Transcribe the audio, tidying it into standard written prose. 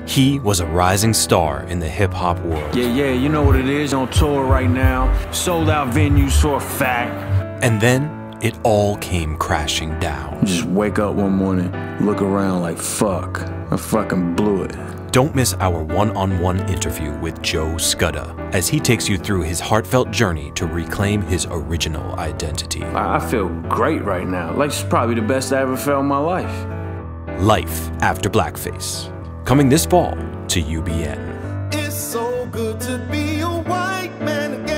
He was a rising star in the hip-hop world. Yeah, you know what it is, on tour right now, sold out venues for a fact. And then it all came crashing down. Just wake up one morning, look around like, fuck, I fucking blew it. Don't miss our one-on-one interview with Joe Scudda as he takes you through his heartfelt journey to reclaim his original identity. I feel great right now. Like, it's probably the best I ever felt in my life. Life After Blackface, coming this fall to UBN. It's so good to be a white man again.